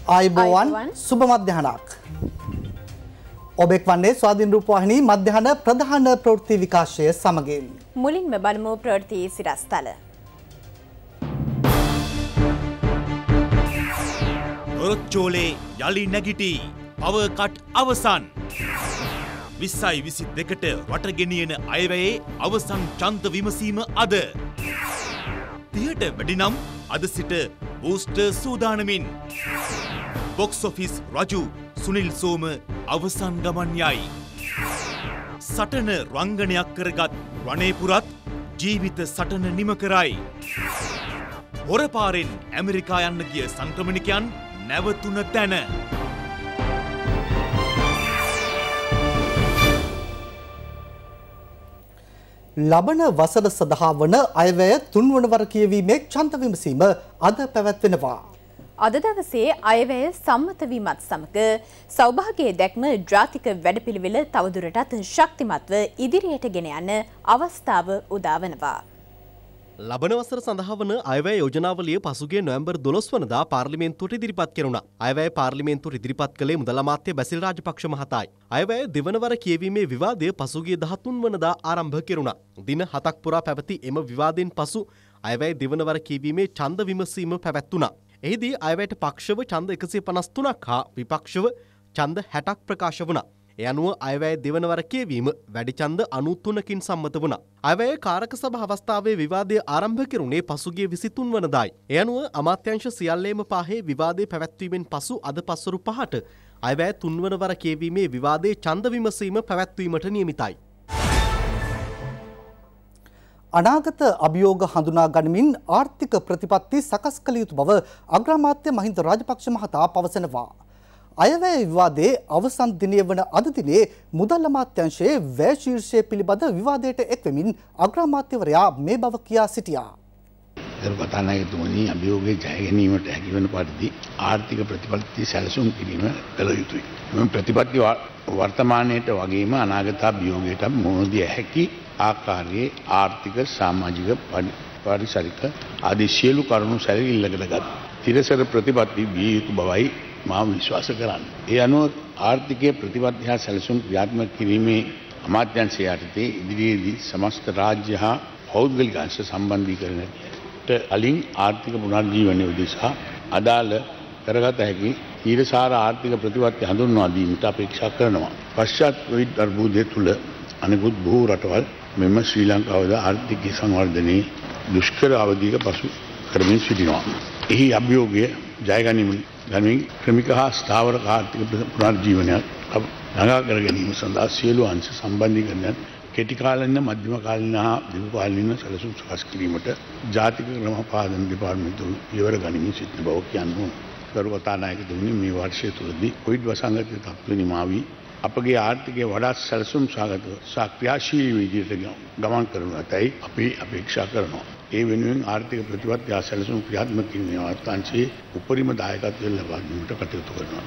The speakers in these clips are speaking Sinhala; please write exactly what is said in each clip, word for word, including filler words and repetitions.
ආයුබෝවන් සුබ මධ්‍යහනක්. ඔබ එක්වන්නේ ස්වාධීන රූපවාහිනී මධ්‍යහන ප්‍රධාන ප්‍රවෘත්ති විකාශය සමගින්. මුලින්ම බලමු ප්‍රවෘත්ති සිරස්තල. ඔරොච්චෝලේ යලි නැගිටි පවර් කට් අවසන්. විස්සයි විසි දෙකට රට ගෙනියන අයවැයේ අවසන් ඡන්ද විමසීම අද. තිහට වැඩි නම් අද සිට බූස්ටර් සූදානමින්. බොක්ස් ඔෆිස් රජු සුනිල් සෝම අවසන් ගමන් යයි. සටන රංගනයක් කරගත් රණේපුරත් ජීවිත සටන නිම කරයි. හොරපාරෙන් ඇමරිකා යන්න ගිය සංක්‍රමණිකයන් නැවතුන තැන. ලබන වසර සඳහා වන අයවැය තුන්වන වර කියවීමේ ඡන්ද විමසීම අද පැවැත්වෙනවා. අද දවසේ අයවැය සම්මත වීමත් සමග සෞභාග්‍යයේ දැක්ම ජාතික වැඩපිළිවෙල තවදුරටත් ශක්තිමත්ව ඉදිරියට ගෙන යන අවස්ථාව උදා වෙනවා. ලබන වසර සඳහා වන අයවැය යෝජනාවලිය පසුගිය නොවැම්බර් දොළොස් වනදා පාර්ලිමේන්තුවට ඉදිරිපත් කෙරුණා. අයවැය පාර්ලිමේන්තුවට ඉදිරිපත් කළේ මුදල් අමාත්‍ය බැසිල් රාජපක්ෂ මහතායි. අයවැය දෙවන වර කියවීමේ විවාදය පසුගිය දහතුන් වනදා ආරම්භ කෙරුණා. දින හතක් පුරා පැවති එම විවාදයෙන් පසු අයවැය දෙවන වර කියවීමේ ඡන්ද විමසීම පැවැත්වුණා. එහිදී අයවැයට පක්ෂව ඡන්ද එකසිය පනස් තුනක් හා විපක්ෂව ඡන්ද හැටක් ප්‍රකාශ වුණා. ඒ අනුව අයවැය දෙවන වර කියවීම වැඩි ඡන්ද අනූතුනකින් සම්මත වුණා. අයවැය කාරක සභා අවස්ථාවේ විවාදය ආරම්භ කෙරුණේ පසුගිය විසිතුන් වනදායි. ඒ අනුව අමාත්‍යාංශ සියල්ලේම පාහේ විවාදය පැවැත්වීමෙන් පසු අද පස්වරු පහට අයවැය තුන්වන වර කියවීමේ විවාදයේ ඡන්ද විමසීම පැවැත්වීමට නියමිතයි. අනාගත අභියෝග හඳුනා ගනිමින් ආර්ථික ප්‍රතිපත්ති සකස් කළ යුතු බව අග්‍රාමාත්‍ය මහින්ද රාජපක්ෂ මහතා පවසනවා. අයවැය විවාදයේ අවසන් දිනය වන අද දිනේ මුදල් අමාත්‍යාංශයේ වැය ශීර්ෂය පිළිබඳ විවාදයට එක්වෙමින් අග්‍රාමාත්‍යවරයා මේ බව කියා සිටියා. කතානායකතුමනි අභියෝගයේ ජය ගැනීමට හැකිවන පරිදි ආර්ථික ප්‍රතිපත්ති සැලසුම් කිරීම කළ යුතුයි. මෙම ප්‍රතිපත්ති වර්තමානයේට වගේම අනාගත අභියෝගයට මුහුණ දිය හැකි ආකාරයේ ආර්ථික සමාජික පරිසරික ආදී සියලු කරුණු සැලකිල්ලකට ගත් තිරසර ප්‍රතිපත්ති විය යුතු බවයි මා විශ්වාස කරන්නේ. ඒ අනුව ආර්ථිකයේ ප්‍රතිපත්ති හා සැලසුම් ක්‍රියාත්මක කිරීමේ අමාත්‍යාංශය යටතේ ඉදිරියේදී සමස්ත රාජ්‍ය හා පෞද්ගලික අංශ සම්බන්ධීකරණයට අලින් ආර්ථික පුනර්ජීවනය උදෙසා අදාළ කරගත හැකි තීරසාර ආර්ථික ප්‍රතිපත්ති හඳුන්වා දීමට අපේක්ෂා කරනවා. පශ්චාත් කොවිඩ් අර්බුදය තුළ අනෙකුත් බොහෝ රටවල් මෙම ශ්‍රී ලංකාවද ආර්ථික සංවර්ධනයේ දුෂ්කර අවධියක පසු කරමින් සිටිනවා. එහි අභියෝගය ජය ගැනීම ගනිමින් ක්‍රමික හා ස්ථාවර ආර්ථික පුනර්ජීවනයක් ළඟා කර ගැනීම සඳහා සියලු අංශ සම්බන්ධීකරණයන් කෙටි කාලින මධ්‍යම කාලින හා දීර්ඝ කාලින සැලසුම් සකස් කිරීමට ජාතික ක්‍රමපාලන දෙපාර්තමේන්තුව පියවර ගනිමින් සිටින බව කියනවා. ගරු කතානායකතුමනි, මේ වර්ෂය තුළදී කොවිඩ් වසංගතය තත්ත්ව නිමා වී අපගේ ආර්ථිකය වඩාත් සැලසුම් සහගතව සහ ක්‍රියාශීලී විදිහට ගමන් කරනු ඇතැයි අපි අපේක්ෂා කරනවා. ඒ වෙනුවෙන් ආර්ථික ප්‍රතිපත්ති හා සැලසුම් ක්‍රියාත්මක කිරීමේ අමාත්‍යාංශයේ උපරිම දායකත්වය ලබා ගැනීමට කටයුතු කරනවා.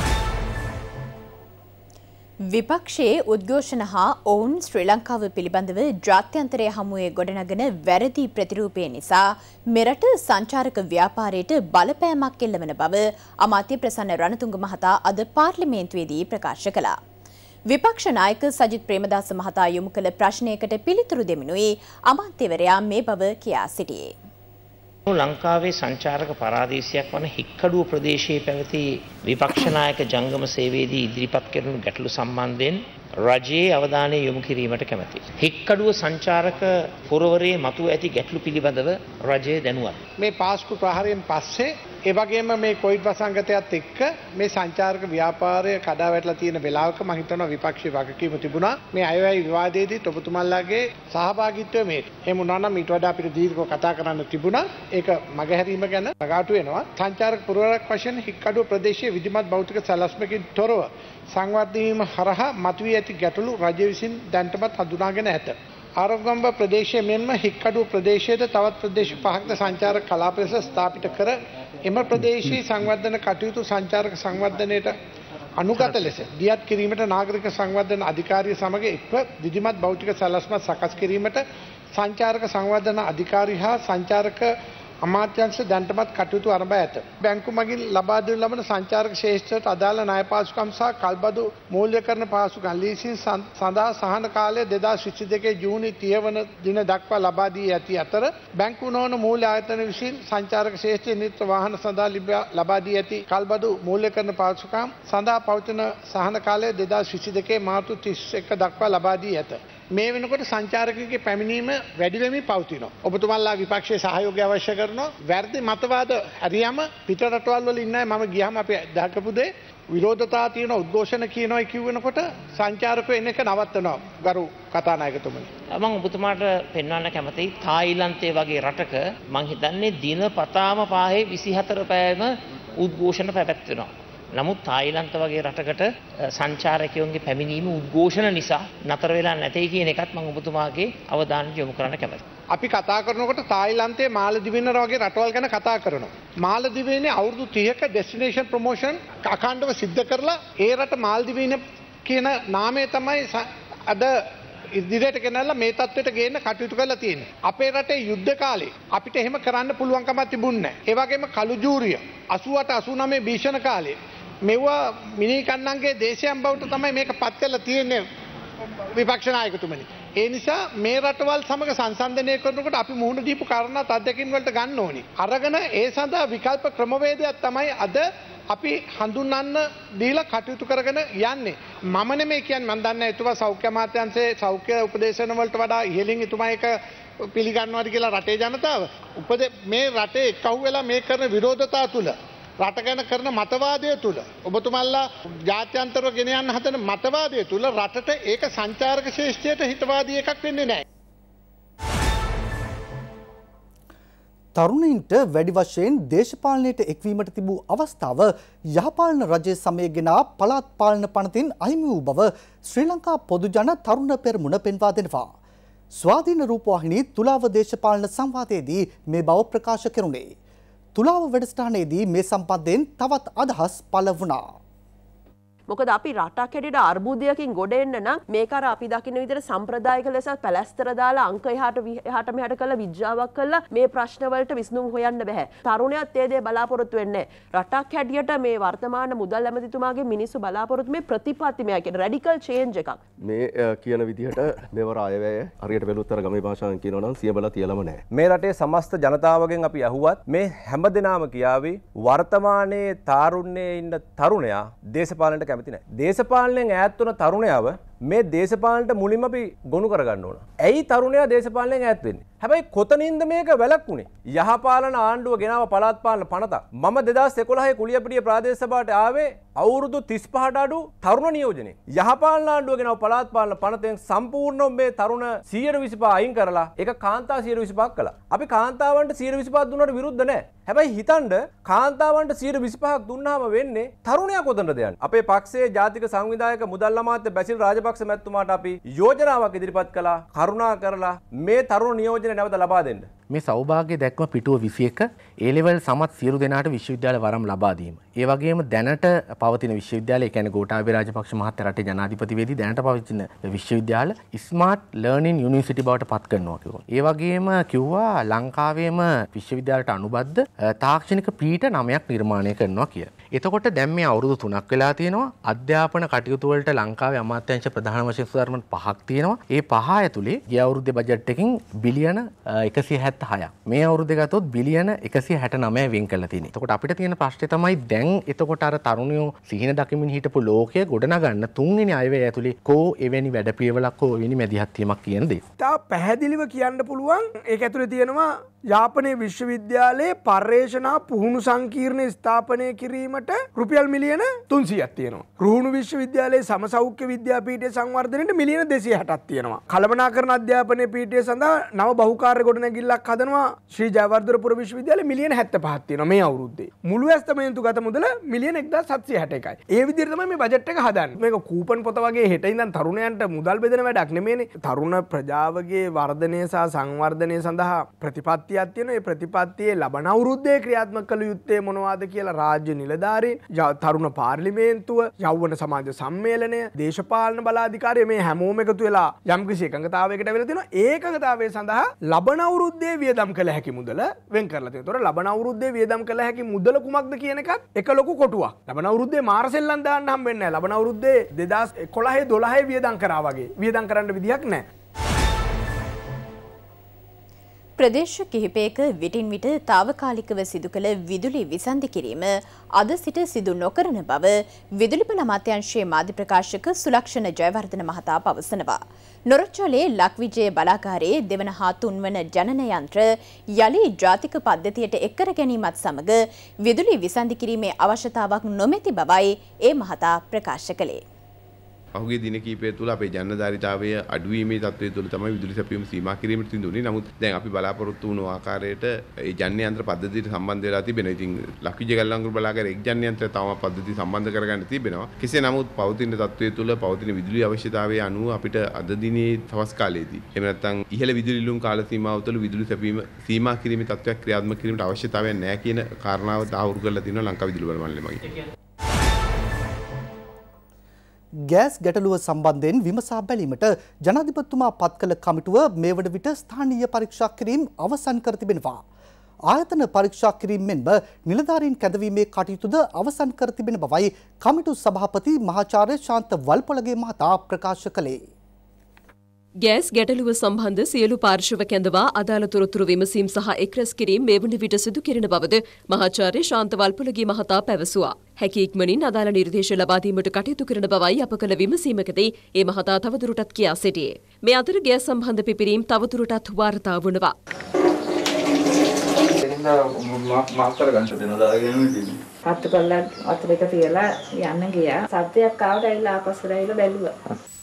විපක්ෂයේ උද්ඝෝෂණ හා ඔවුන් ශ්‍රී ලංකාව පිළිබඳව ජාත්‍යන්තරය හමුවේ ගොඩනගන වැරදි ප්‍රතිරූපය නිසා මෙරට සංචාරක ව්‍යාපාරයට බලපෑමක් එල්ලවන බව අමාත්‍ය ප්‍රසන්න රණතුංග මහතා අද පාර්ලිමේන්තුවේදී ප්‍රකාශ කළා. විපක්ෂ නායක සජිත් ප්‍රේමදාස මහතා යොමු කළ ප්‍රශ්නයකට පිළිතුරු දෙමිනුයි අමාත්‍යවරයා මේ බව කියා සිටියේ. ලංකාවේ සංචාරක පරාදේශයක් වන හික්කඩුව ප්‍රදේශයේ පැවති විපක්ෂ නායක ජංගම සේවයේදී ඉදිරිපත් කරන ගැටලු සම්බන්ධයෙන් රජයේ අවධානය යොමු කිරීමට කැමැතියි. හික්කඩුව සංචාරක පුරවරයේ මතුව ඇති ගැටලු පිළිබඳව රජය දැනුවත්. මේ පාස්කු ප්‍රහාරයෙන් පස්සේ ඒ වගේම මේ කොවිඩ් වසංගතයත් එක්ක මේ සංචාරක ව්‍යාපාරය කඩා වැටලා තියෙන වෙලාවක මම හිතනවා විපක්ෂයේ වගකීම තිබුණා මේ අයවැය විවාදයේදී ඔබතුමන්ලාගේ සහභාගීත්වය මේ. එහෙම වුණා නම් ඊට වඩා අපිට දීර්ඝව කතා කරන්න තිබුණා. ඒක මගහැරීම ගැන නගාටු වෙනවා. සංචාරක පුරවරක් වශයෙන් හික්කඩුව ප්‍රදේශයේ විධිමත් භෞතික සැලැස්මකින් තොරව සංවර්ධන හරහා මතුවී ඇති ගැටලු රජය විසින් දැනටමත් හඳුනාගෙන ඇත. ආරෝගම්බ ප්‍රදේශයේ මෙන්ම හික්කඩුව ප්‍රදේශයේද තවත් ප්‍රදේශ පහක්ද සංචාරක කලාප ලෙස ස්ථාපිත කර එම ප්‍රදේශයේ සංවර්ධන කටයුතු සංචාරක සංවර්ධනයට අනුගත ලෙස දියත් කිරීමට නාගරික සංවර්ධන අධිකාරිය සමග එක්ව විධිමත් භෞතික සැලැස්ම සකස් කිරීමට සංචාරක සංවර්ධන අධිකාරිය හා සංචාරක අමාත්‍යාංශ දැන්ටමත් කටයුතු ආරම්භ ඇත. බැංකු මගින් ලබා දෙනු ලබන සංචාරක ශේෂ්ත්‍රයට අදාළ ණය පාසුකම් සහ කල්බදු මූල්‍යකරණ පාසුකම් ලීසින් සඳහා සහන කාලය දෙදාස් විසි දෙකේ ජූනි තිහ වන දින දක්වා ලබා දී ඇති අතර බැංකු නොවන මූල්‍ය ආයතන විසින් සංචාරක ශේෂ්ත්‍රයේ නිත්‍ය වාහන සඳහා ලබා දී ඇති කල්බදු මූල්‍යකරණ පාසුකම් සඳහා පවතින සහන කාලය දෙදාස් විසි දෙකේ මාර්තු තිස් එක දක්වා ලබා දී ඇත. මේ වෙනකොට සංචාරකගේ පැමිණීම වැඩි වෙමින් පවතිනවා. ඔබතුමාලා විපක්ෂයේ සහයෝගය අවශ්‍ය කරනවා. වැරදි මතවාද හරියම පිට රටවල් වල ඉන්නයි මම ගියාම අපි දැකපු දේ විරෝධතා තියෙන උද්ඝෝෂණ කියනවා කියනකොට සංචාරකයෝ එන එක නවත්තනවා. ගරු කතානායකතුමනි. මම ඔබතුමාට පෙන්වන්න කැමතියි තායිලන්තයේ වගේ රටක මම හිතන්නේ දිනපතාම පාහේ විසිහතර පැයම උද්ඝෝෂණ පැවැත්වෙනවා. නමුත් තායිලන්ත වගේ රටකට සංචාරකයන්ගේ පැමිණීම උද්ඝෝෂණ නිසා නතර වෙලා නැtei කියන එකත් මම ඔබතුමාගේ අවධානය යොමු කරන්න කැමතියි. අපි කතා කරනකොට තායිලන්තයේ මාලදිවයින වගේ රටවල් ගැන කතා කරනවා. මාලදිවයිනේ අවුරුදු තිහක ඩෙස්ටිනේෂන් ප්‍රොමෝෂන් අඛණ්ඩව සිද්ධ කරලා ඒ රට මාලදිවයින කියන නාමය තමයි අද ඉදිරියට ගෙනල්ලා මේ තත්ත්වයට ගේන්න කටයුතු කරලා තියෙන්නේ. අපේ රටේ යුද්ධ කාලේ අපිට එහෙම කරන්න පුළුවන්කමක් තිබුණේ නැහැ. ඒ වගේම කළු ජූරිය අසූ අට අසූ නවය භීෂණ කාලේ මෙවුවා මිනී කන්නන්ගේ දේශයන් බවට තමයි මේක පත් කරලා තියෙන්නේ විපක්ෂ නායකතුමනි. ඒ නිසා මේ රටවල් සමග සංසන්දනය කරනකොට අපි මුහුණ දීපු කාරණාත් අත්දැකීම් වලට ගන්න ඕනි. අරගෙන ඒ සඳහා විකල්ප ක්‍රමවේදයක් තමයි අද අපි හඳුන්වන්න දීලා කටයුතු කරගෙන යන්නේ. මම නෙමෙයි කියන්නේ මම දන්නේ එතුමා සෞඛ්‍ය අමාත්‍යාංශයේ සෞඛ්‍ය උපදේශන වලට වඩා ඉහළින් එතුමා ඒක පිළිගන්නවාද කියලා රටේ ජනතාව. උපදේ මේ රටේ එක්කහුව වෙලා මේ කරන විරෝධතා තුල රට ගැන කරන මතවාදය තුල ඔබතුමල්ලා ජාත්‍යන්තරව ගෙන යන්න හදන මතවාදය තුල රටට ඒක සංචාරක ශේෂ්ත්‍රයට හිතවාදී එකක් වෙන්නේ නැහැ. තරුණයින්ට වැඩි වශයෙන් දේශපාලනයට එක්වීමට තිබූ අවස්ථාව යහපාලන රජයේ සමයගෙන පළාත් පාලන පනතින් අහිමි වූ බව ශ්‍රී ලංකා පොදු ජන තරුණ පෙරමුණ පෙන්වා දෙනවා. ස්වාධීන රූපවාහිනී තුලාව දේශපාලන සංවාදයේදී මේ බව ප්‍රකාශ කෙරුණේ. තුලාව වැඩසටහනේදී මේ සම්බන්ධයෙන් තවත් අදහස් පළ වුණා. මොකද අපි රටක් හැටියට අර්බුදයකින් ගොඩ එන්න නම් මේක අර අපි දකින්න විදිහට සම්ප්‍රදායික ලෙස පැලැස්තර දාලා අංක එහාට එහාට මෙහාට කරලා විද්‍යාවක් කරලා මේ ප්‍රශ්න වලට විසඳුම් හොයන්න බෑ. තරුණයත් ඒ දේ බලාපොරොත්තු වෙන්නේ රටක් හැටියට මේ වර්තමාන මුදල් ඇමතිතුමාගේ මිනිස්සු බලාපොරොත්තු මේ ප්‍රතිපත්තිමය කියන රැඩිකල් චේන්ජ් එකක්. මේ කියන විදිහට මෙවර අයවැය හරියට බැලුවොත් අර ගමේ භාෂාවෙන් කියනවා නම් සිය බල තියලම නැහැ. මේ රටේ සමස්ත ජනතාවගෙන් අපි අහුවත් මේ හැමදෙනාම කියාවි වර්තමානයේ තාරුණ්‍යයේ ඉන්න තරුණයා දේශපාලනයට කැමති නැහැ. දේශපාලනයෙන් ඈත් වුණ තරුණයව මේ දේශපාලනට මුලින්ම අපි ගොනු කරගන්න ඕන. ඇයි තරුණයා දේශපාලනයෙන් ඈත් වෙන්නේ? හැබැයි කොතනින්ද මේක වැළක්ුණේ? යහපාලන ආණ්ඩුව ගෙනාව පළාත් පාලන පනත. මම දෙදාස් එකොළහේ කුලියපිටිය ප්‍රාදේශ සභාවට ආවේ අවුරුදු තිස් පහට අඩු තරුණ නියෝජනයේ. යහපාලන ආණ්ඩුව ගෙනාව පළාත් පාලන පනතෙන් සම්පූර්ණයෙන් මේ තරුණ සියයට විසිපහ අයින් කරලා ඒක කාන්තා සියයට විසිපහක් කළා. අපි කාන්තාවන්ට සියයට විසිපහක් දුන්නාට විරුද්ධ නැහැ. හැබැයි හිතන්න කාන්තාවන්ට සියයට විසිපහක් දුන්නාම වෙන්නේ තරුණයා කොතනද යන්නේ? අපේ පක්ෂයේ ජාතික සංවිධායක මුදල් අමාත්‍ය බැසිල් රාජපක්ෂ මැතිතුමාට අපි යෝජනාවක් ඉදිරිපත් කළා. කරුණා කරලා මේ තරුණ නියෝජනය නැවත ලබා දෙන්න. මේ සෞභාග්‍ය දැක්ම පිටුව විසි එක ඒ ලෙවල් සමත් සියලු දෙනාට විශ්වවිද්‍යාල වරම් ලබා දීම. ඒ වගේම දැනට පවතින විශ්වවිද්‍යාල, ඒ කියන්නේ ගෝඨාභය රාජපක්ෂ මහත්තයා රටේ ජනාධිපති වෙදී දැනට පවතින විශ්වවිද්‍යාල ස්මාර්ට් ලර්නින් යුනිවර්සිටි බවට පත් කරනවා කිව්වා. ඒ වගේම කිව්වා ලංකාවේම විශ්වවිද්‍යාලයට අනුබද්ධ තාක්ෂණික පීඨ නවයක් නිර්මාණය කරනවා කියලා. එතකොට දැන් මේ අවුරුදු තුනක් වෙලා තියෙනවා. අධ්‍යාපන කටයුතු වලට ලංකාවේ අමාත්‍යාංශ ප්‍රධාන වශයෙන් සුධාරමන් පහක් තියෙනවා. ඒ පහ ඇතුලේ ගිය අවුරුද්දේ බජට් එකකින් බිලියන එකසිය හැත්තෑහයක්. මේ අවුරුද්දේ ගත්තොත් බිලියන එකසිය හැටනවය වෙන් කරලා තියෙනවා. එතකොට අපිට තියෙන ප්‍රශ්නේ තමයි දැන් එතකොට අර තරුණයෝ සිහින දකිමින් හිටපු ලෝකය ගොඩනගන්න තුන්වෙනි අයවැය ඇතුලේ කෝ එවැනි වැඩපිළිවෙලක් හෝ එවැනි මැදිහත් වීමක් කියන දේ. තා පැහැදිලිව කියන්න පුළුවන් ඒක ඇතුලේ තියෙනවා යාපනයේ විශ්වවිද්‍යාලයේ පර්යේෂණ පුහුණු සංකීර්ණ ස්ථාපනය කිරීමට රුපියල් මිලියන තුන්සියයක් තියෙනවා. රුහුණු විශ්වවිද්‍යාලයේ සමසෞඛ්‍ය විද්‍යාපීඨයේ සංවර්ධනයට මිලියන දෙසිය හැටක් තියෙනවා. කළමනාකරණ අධ්‍යාපනයේ පීඨය සඳහා නව බහුකාර්ය ගොඩනැගිල්ලක් හදනවා ශ්‍රී ජයවර්ධනපුර විශ්වවිද්‍යාලයේ මිලියන හැත්තෑපහක් තියෙනවා මේ අවුරුද්දේ. මුළු ඇස්තමේන්තු ගත මුදල මිලියන එක්දාස් හත්සිය හැට එකයි. ඒ විදිහට තමයි මේ බජට් එක හදන්නේ. මේක කූපන් පොත වගේ හෙට ඉඳන් තරුණයන්ට මුදල් බෙදෙන වැඩක් නෙමෙයිනේ. තරුණ ප්‍රජාවගේ වර්ධනය සහ සංවර්ධනය සඳහා ප්‍රතිපත්ති ප්‍රතිපත්තියක් තියෙනවා. ඒ ප්‍රතිපත්තියේ ලබන අවුරුද්දේ ක්‍රියාත්මක කළ යුත්තේ මොනවද කියලා රාජ්‍ය නිලධාරීන්, තරුණ පාර්ලිමේන්තුව, යෞවන සමාජ සම්මේලනය, දේශපාලන බලාධිකාරිය මේ හැමෝම එකතු වෙලා යම්කිසි එකඟතාවයකට ඇවිල්ලා තියෙනවා. ඒ එකඟතාවය සඳහා ලබන අවුරුද්දේ වියදම් කළ හැකි මුදල වෙන් කරලා තියෙනවා. ඒතොර ලබන අවුරුද්දේ වියදම් කළ හැකි මුදල කුමක්ද කියන එකත් එක ලොකු කොටුවක්. ලබන අවුරුද්දේ මාර්සෙල්ලන් දාන්න හම්බෙන්නේ නැහැ. ලබන අවුරුද්දේ දෙදාස් එකොළහ දොළහ වියදම් කරා වගේ. වියදම් කරන්න විදියක් නැහැ. ප්‍රදේශ කිහිපයක විටින් විට తాවකාලිකව සිදු කළ විදුලි විසන්ධි කිරීම අද සිට සිදු නොකරන බව විදුලි බල අමාත්‍යාංශයේ මාධ්‍ය ප්‍රකාශක සුලක්ෂණ ජයවර්ධන මහතා පවසනවා. නොරොච්චෝලේ ලක්විජය බලාගාරයේ දෙවන හා තුන්වන ජනන යන්ත්‍ර යලි ජාතික පද්ධතියට එක් කර ගැනීමත් සමග විදුලි විසන්ධි කිරීමේ අවශ්‍යතාවක් නොමැති බවයි ඒ මහතා ප්‍රකාශ කළේ. පහුගිය දින කිහිපය තුළ අපේ ජනධාරිතාවය අඩුවීමේ තත්ත්වය තුළ තමයි විදුලි සැපයීම සීමා කිරීමට සිදුුනේ. නමුත් දැන් අපි බලාපොරොත්තු වුණු ආකාරයට ඒ ජන්‍ය යන්ත්‍ර පද්ධතියට සම්බන්ධ වෙලා තිබෙනවා. ඉතින් ලක්විජය ගල්ලංගුරු බලාගාරයේ එක් ජන්‍ය යන්ත්‍රය තවම පද්ධතිය සම්බන්ධ කරගන්න තිබෙනවා. කෙසේ නමුත් පවතින තත්ත්වය තුළ පවතින විදුලි අවශ්‍යතාවය අනුව අපිට අද දිනේ තවස් කාලයේදී එහෙම නැත්නම් ඉහළ විදුලි ලුම් කාල සීමාව තුළ විදුලි සැපයීම සීමා කිරීමේ තත්ත්වයක් ක්‍රියාත්මක කිරීමට අවශ්‍යතාවයක් නැහැ කියන කාරණාව දාහුරු කරලා තියෙනවා ලංකා විදුලි බල මණ්ඩලය. ගෑස් ගැටලුව සම්බන්ධයෙන් විමසා බැලීමට ජනාධිපතිතුමා පත් කළ කමිටුව මේ වන විට ස්ථානීය පරීක්ෂා කිරීම අවසන් කර තිබෙනවා. ආයතන පරීක්ෂා කිරීම මෙන්ම නිලධාරීන් කැඳවීමේ කටයුතුද අවසන් කර තිබෙන බවයි කමිටු සභාපති මහාචාර්ය ශාන්ත වල්පොලගේ මහතා ප්‍රකාශ කළේ. ගෑස් ගැටලුව සම්බන්ධ සියලු පාර්ශව කැඳවා අදාළ තොරතුරු විමසීම් සහ එක්රැස් කිරීම මේ වන විට සිදු කෙරෙන බවද මහාචාර්ය ශාන්ත වල්පොලගේ මහතා පැවසුවා. හැකි ඉක්මනින් අදාළ නිර්දේශ ලබා දීමට කටයුතු කරන බවයි අප කළ විමසීමකදී ඒ මහතා තවදුරටත් කියා සිටියේ. මේ අතර ගෑස් සම්බන්ධ පිපිරීම් තවදුරටත් වාර්තා වනවා. අත්තු කළා අතට එක තියලා යන්න ගියා. සද්දයක් ආවට ඇවිල්ලා ආපස්සට ඇවිල්ලා බැලුවා.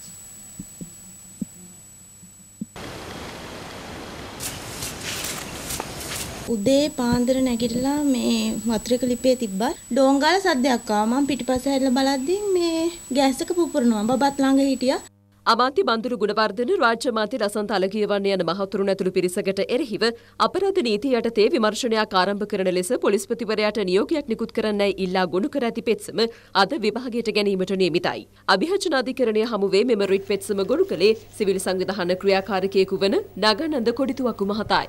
උදේ පාන්දර නැගිටලා මේ වතුරක ලිපේ තිබ්බා ඩෝංගාල සද්දයක් ආවා. මම පිටිපස්ස හැරිලා බලද්දී මේ ගෑස් එක පුපුරනවා. බබත් ළඟ හිටියා. අමාත්‍ය බන්දුරු ගුණවර්ධන රාජ්‍ය අමාත්‍ය ලසන්ත අලගියවන්න යන මහතුරුන් ඇතුළු පිරිසකට එරෙහිව අපරාධ නීතිය යටතේ විමර්ශනයක් ආරම්භ කරන ලෙස පොලිස්පතිවරයාට නියෝගයක් නිකුත් කරන්නයි ඉල්ලා ගොනු කර ඇති පෙත්සම අද විභාගයට ගැනීමට නියමිතයි. අභිහචන අධිකරණය හමුවේ මෙම රිට් පෙත්සම ගොනු කළේ සිවිල් සංවිධාන ක්‍රියාකාරකයෙකු වන නගනන්ද කොඩිතුවක්කු මහතායි.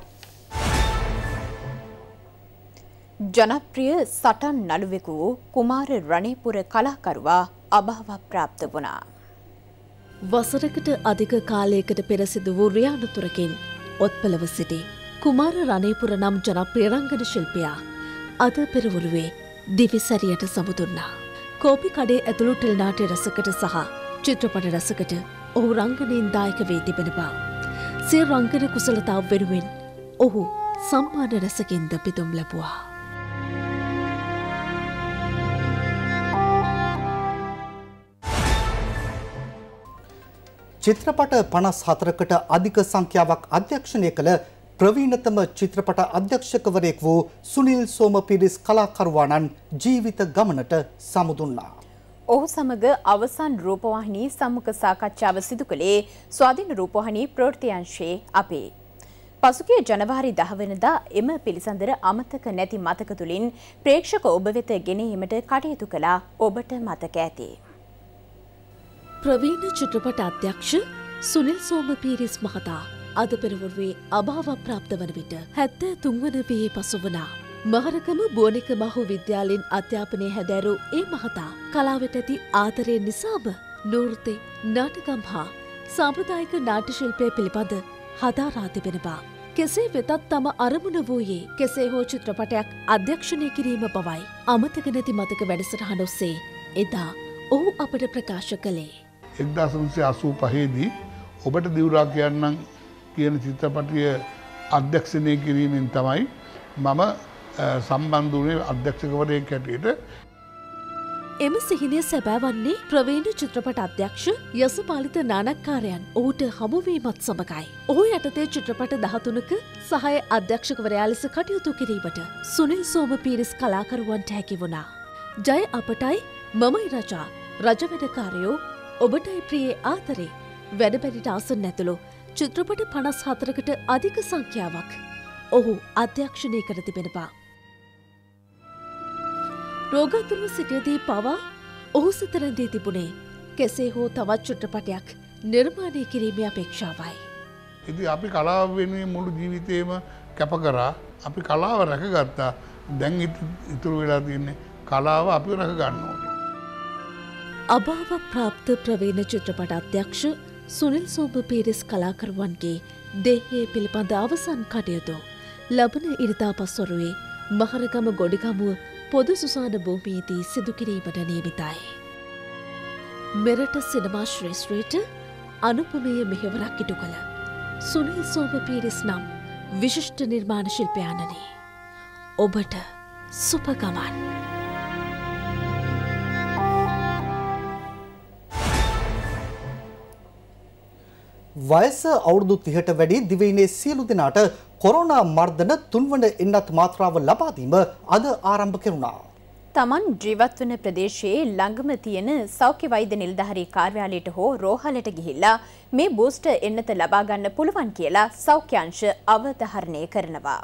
ජනප්‍රිය සටන් නළුවෙකු වූ කුමාර රණේපුර කලාකරුවා අභාව ප්‍රාප්ත වුණා. වසරකට අධික කාලයකට පෙර සිදු වූ රියානතුරකින් ඔත්පලව සිටි කුමාර රණේපුර නම් ජනප්‍රිය රංගන ශිල්පියා අද පෙරවරුවේ දිවිසැරියට සමුදුන්නා. කෝපි කඩේ ඇතුළු ටෙලිනාට්‍ය රසකට සහ චිත්‍රපට රසකට ඔහු රංගනයෙන් දායක වී තිබෙන බව. සිය රංගන කුසලතාව වෙනුවෙන් ඔහු සම්මාන රසකින්ද පිදුම් ලැබුවා. චිත්‍රපට පනස් හතරකට අධික සංඛ්‍යාවක් අධ්‍යක්ෂණය කළ ප්‍රවීණතම චිත්‍රපට අධ්‍යක්ෂකවරයෙක් වූ සුනිල් සෝමපිරිස් කලාකරුවාණන් ජීවිත ගමනට සමුදුන්නා. ඔහු සමග අවසන් රූපවාහිනී සම්මුඛ සාකච්ඡාව සිදු කළේ ස්වාධීන රූපවාහිනී ප්‍රවෘත්තියංශයේ අපේ. පසුගිය ජනවාරි දහ වෙනිදා එම පිළිසඳර අමතක නැති මතක තුලින් ප්‍රේක්ෂක ඔබ වෙත ගෙනීමට කටයුතු කළා ඔබට මතක ඇති. ප්‍රවීණ චිත්‍රපට අධ්‍යක්ෂ සුනිල් සෝමපීරිස් මහතා අද පෙරවරුවේ අභාව ප්‍රාප්ත වන විට හැත්තෑ තුන් වන වියේ පසුවනා. මහරගම බුවනික මහු විද්‍යාලයෙන් අධ්‍යාපනය හැදෑරූ ඒ මහතා කලාවට ඇති ආදරය නිසාම නෘත්‍ය නාටකම් හා සාම්ප්‍රදායික නාට්‍ය ශිල්පය පිළිබඳ හදාරා තිබෙන බව. කෙසේ වෙතත් තම අරමුණ වූයේ කෙසේ හෝ චිත්‍රපටයක් අධ්‍යක්ෂණය කිරීම බවයි අමතක නැති මතක වැඩසටහන ඔස්සේ එදා ඔහු අපට ප්‍රකාශ කළේ. එක්දාස් නවසිය අසූ පහේදී ඔබට දිවුරා කියන්නම් කියන චිත්‍රපටිය අධ්‍යක්ෂණය කිරීමෙන් තමයි මම සම්බන්ධ වුණේ අධ්‍යක්ෂකවරයෙක් හැටියට. එම සිහිනය සැබෑවන්නේ ප්‍රවීණ චිත්‍රපට අධ්‍යක්ෂ යසපාලිත නානක්කාරයන් ඔහුට හමුවීමත් සමගයි. ඔහු යටතේ චිත්‍රපට දහතුනක සහය අධ්‍යක්ෂකවරයා ලෙස කටයුතු කිරීමට සුනිල් සෝමපීරිස් කලාකරුවන්ට හැකි වුණා. ජය අපටයි මමයි රජා රජවැඩකාරයෝ ඔබටයි ප්‍රියේ ආතරේ වැඩබැරිට ආසන්න ඇතුළු චිත්‍රපට පනස් හතරකට අධික සංඛ්‍යාවක් ඔහු අධ්‍යක්ෂණය කර තිබෙනවා. රෝගතුරු සිටියදී පවා ඔහු සිත රැඳී තිබුණේ කෙසේ හෝ තවත් චිත්‍රපටයක් නිර්මාණය කිරීමේ අපේක්ෂාවයි. ඉතින් අපි කලාව වෙනුවෙන් මුළු ජීවිතේම කැප කරා. අපි කලාව රැකගත්තා. දැන් ඉතුරු වෙලා තියෙන්නේ කලාව අපිව රැක ගන්න ඕනේ. අභාව ප්‍රාප්ත ප්‍රවීණ චිත්‍රපට අධ්‍යක්ෂ සුනිල් සෝමපීරිස් කලාකරුවන්ගේ දේහය පිළිබඳ අවසන් කටයුතු ලබන ඉරිදා පස්වරුවේ මහරගම ගොඩිගමුව පොදු සුසාන භූමියේදී සිදු කිරීමට නියමිතයි. මෙරට සිනමා ශ්‍රේෂ්ඨයට අනුපමේය මෙහෙවරක් ඉටු කළ සුනිල් සෝමපීරිස් නම් විශිෂ්ට නිර්මාණ ශිල්පයාණනි. ඔබට සුප ගමන්. වයස අවුරුදු තිහට වැඩි දිවයිනේ සියලු දෙනාට කොරෝනා මර්ධන තුන්වන එන්නත් මාත්‍රාව ලබා දීම අද ආරම්භ කෙරුණා. තමන් ජීවත් වන ප්‍රදේශයේ ළඟම තියෙන සෞඛ්‍ය වෛද්‍ය නිලධාරී කාර්යාලයට හෝ රෝහලට ගිහිල්ලා මේ බූස්ටර් එන්නත ලබා ගන්න පුළුවන් කියලා සෞඛ්‍ය අංශ අවධාරණය කරනවා.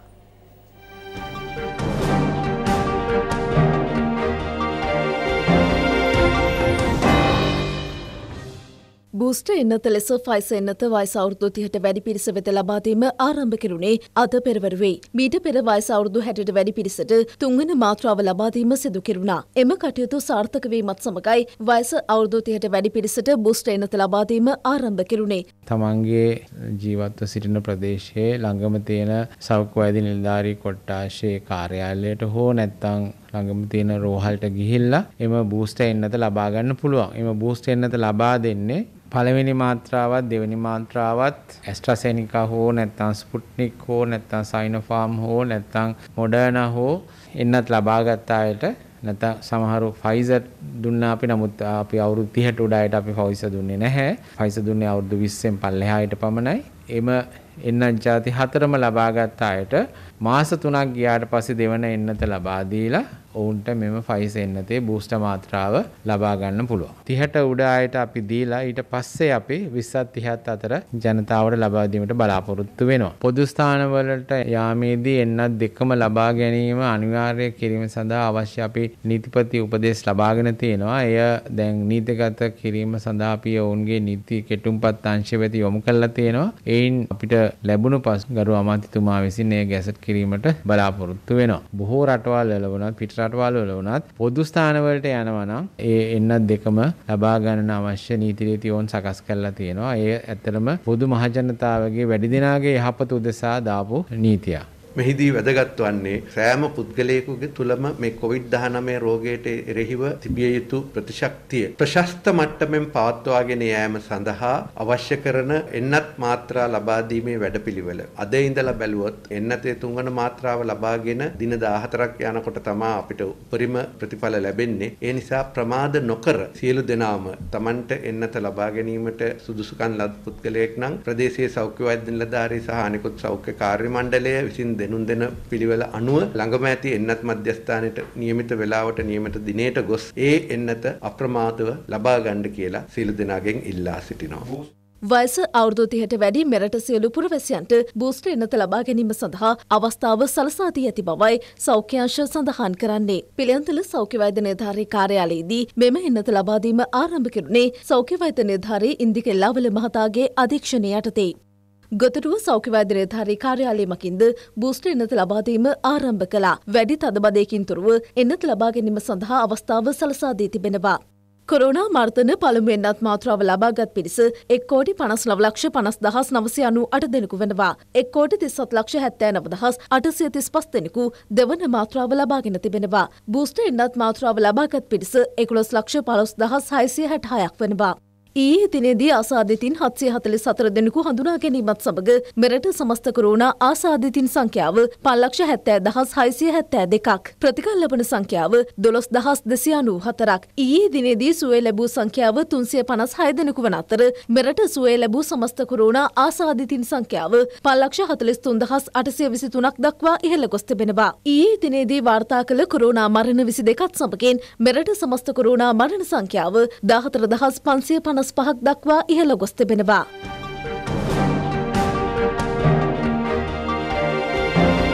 බූස්ටර් එන්නත ලෙස ෆයිසර් එන්නත වයස අවුරුදු තිහට වැඩි පිරිස වෙත ලබා දීම ආරම්භ කෙරුණේ අද පෙරවරුවේ. මීට පෙර වයස අවුරුදු හැටට වැඩි පිරිසට තුන්වන මාත්‍රාව ලබා දීම සිදු කෙරුණා. එම කටයුතු සාර්ථක වීමත් සමගයි වයස අවුරුදු තිහට වැඩි පිරිසට බූස්ටර් එන්නත ලබා දීම ආරම්භ කෙරුණේ. තමන්ගේ ජීවත්ව සිටින ප්‍රදේශයේ ළඟම තියෙන සෞඛ්‍ය වෛද්‍ය නිලධාරී කොට්ටාශයේ කාර්යාලයට හෝ නැත්නම් ළඟම තියෙන රෝහලට ගිහිල්ලා එම බූස්ටර් එන්නත ලබා ගන්න පුළුවන්. එම බූස්ටර් එන්නත ලබා දෙන්නේ පළවෙනි මාත්‍රාවත් දෙවෙනි මාත්‍රාවත් ඇස්ට්‍රාසෙනිකා හෝ නැත්නම් ස්පුට්නික් හෝ නැත්නම් සයිනෝෆාර්ම් හෝ නැත්නම් මොඩර්නා හෝ එන්නත් ලබා ගත්ත අයට නැත්නම් සමහරු ෆයිසර් දුන්නා අපි නමුත් අපි අවුරුදු තිහට උඩ අයට අපි ෆයිසර් දුන්නේ නැහැ. ෆයිසර් දුන්නේ අවුරුදු විස්සෙන් පල්ලෙහාට පමණයි. එම එන්නත් ಜಾති හතරම ලබා ගත්ත අයට මාස තුනක් ගියාට පස්සේ දෙවන එන්නත ලබා දීලා ඔවුන්ට මෙම ෆයිසර් එන්නතේ බූස්ටර් මාත්‍රාව ලබා ගන්න පුළුවන්. තිහට උඩ අයට අපි දීලා ඊට පස්සේ අපි විස්සත් තිහත් අතර ජනතාවට ලබා දීමට බලාපොරොත්තු වෙනවා. පොදු ස්ථානවලට යාමේදී එන්නත් දෙකම ලබා ගැනීම අනිවාර්ය කිරීම සඳහා අවශ්‍ය අපි නීතිපති උපදෙස් ලබාගෙන තියෙනවා. එය දැන් නීතිගත කිරීම සඳහා අපි ඔවුන්ගේ නීති කෙටුම්පත් අංශය වෙත යොමු කරලා තියෙනවා. එයින් අපිට ලැබුණු පසු ගරු අමාත්‍යතුමා විසින් එය ගැසට් කිරීමට බලාපොරොත්තු වෙනවා. බොහෝ රටවල් වල වුණත් පිට රටවල් වල වුණත් පොදු ස්ථානවලට යනවා නම් ඒ එන්නත් දෙකම ලබා ගන්න අවශ්‍ය නීති රීති ඕන් සකස් කරලා තියෙනවා. ඒ ඇත්තටම පොදු මහජනතාවගේ වැඩි දෙනාගේ යහපත උදෙසා දාපු නීතියක්. මෙහිදී වැදගත් වන්නේ සෑම පුද්ගලයෙකුගේ තුලම මේ කොවිඩ් දහනවය රෝගයට එරෙහිව තිබිය යුතු ප්‍රතිශක්තිය ප්‍රශස්ත මට්ටමින් පවත්වාගෙන යාම සඳහා අවශ්‍ය කරන එන්නත් මාත්‍රා ලබා දීමේ වැඩපිළිවෙල. අද ඉඳලා බැලුවොත් එන්නතේ තුන්වන මාත්‍රාව ලබාගෙන දින දාහතරක් යනකොට තමයි අපිට උපරිම ප්‍රතිඵල ලැබෙන්නේ. ඒ නිසා ප්‍රමාද නොකර සියලු දෙනාම Tamanට එන්නත ලබා ගැනීමට සුදුසුකම් ලද පුද්ගලයෙක් නම් ප්‍රදේශීය සෞඛ්‍ය වෛද්‍ය නිලධාරී සහ අනිකුත් සෞඛ්‍ය කාර්ය මණ්ඩලය විසින් දෙනුන් දෙන පිළිවෙල අනුව ළඟම ඇති එන්නත් මධ්‍යස්ථානයට නියමිත වේලාවට නියමිත දිනයට ගොස් ඒ එන්නත අප්‍රමාදව ලබා ගන්න කියලා සියලු දෙනාගෙන් ඉල්ලා සිටිනවා. වයස අවුරුදු තිහට වැඩි මෙරට සියලු පුරවැසියන්ට බූස්ටර් එන්නත ලබා ගැනීම සඳහා අවස්ථාව සලසා දී ඇති බවයි සෞඛ්‍ය අංශ සඳහන් කරන්නේ. පිළියන්තල සෞඛ්‍ය වෛද්‍ය නිලධාරී කාර්යාලයේදී මෙම එන්නත ලබා දීම ආරම්භ කෙරුණේ සෞඛ්‍ය වෛද්‍ය නිලධාරී ඉන්දික එල්ලාවල මහතාගේ අධීක්ෂණය යටතේ. ගොතටුව සෞඛ්‍ය වෛද්‍ය නිලධාරී කාර්යාලය මකින්ද බූස්ටර් එන්නත ලබා දීම ආරම්භ කළා. වැඩි තදබදයකින් තොරව එන්නත ලබා ගැනීම සඳහා අවස්ථාව සලසා දී තිබෙනවා. කොරෝනා මර්ධන පළමු එන්නත් මාත්‍රාව ලබාගත් පිරිස එක් කෝටි පනස් නව ලක්ෂ පනස් දහස් නවසිය අනූ අට දෙනෙකු වෙනවා. එක් කෝටි තිස්හත් ලක්ෂ හැත්තෑ නව දහස් අටසිය තිස් පස් දෙනෙකු දෙවන මාත්‍රාව ලබාගෙන තිබෙනවා. බූස්ටර් එන්නත් මාත්‍රාව ලබාගත් පිරිස එකොළොස් ලක්ෂ පළොස් දහස් හයසිය හැට හයක් වෙනවා. ඊයේ දිනේදී ආසාදිතින් හත්සිය හතළිස් හතර දෙනෙකු හඳුනා ගැනීමත් සමග මෙරට සමස්ත කොරෝනා ආසාදිතින් සංඛ්‍යාව පන්ස් ලක්ෂ හැත්තෑ දහස් හයසිය හැත්තෑ දෙකක්. ප්‍රතිකල් ලබන සංඛ්‍යාව දොළොස් දහස් දෙසිය අනූ හතරක්. ඊයේ දිනේදී සුවය ලැබූ සංඛ්‍යාව තුන්සිය පනස් හය දෙනෙකු වන අතර මෙරට සුවය ලැබූ සමස්ත කොරෝනා ආසාදිතින් සංඛ්‍යාව පන්ස් ලක්ෂ හතළිස් තුන් දහස් අටසිය විසි තුනක් දක්වා ඉහළ ගොස් තිබෙනවා. ඊයේ දිනේදී වාර්තා කළ කොරෝනා මරණ විසි දෙකත් සමගින් මෙරට සමස්ත කොරෝනා මරණ සංඛ්‍යාව දාහතර දහස් පන්සිය පනස් පහක් දක්වා ඉහළ ගොස් තිබෙනවා.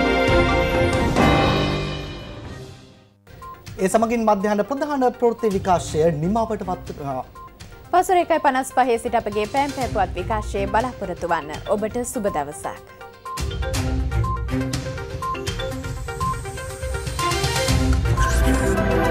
ඒ සමගින් මධ්‍යහන ප්‍රධාන ප්‍රවෘත්ති විකාශය නිමවට පත් වෙනවා. පසුර එකයි පනස් පහේ සිට අපගේ පෑම් පැපුවත් විකාශයේ බලාපොරොත්තු වන්න. ඔබට සුබ දවසක්. Thank you.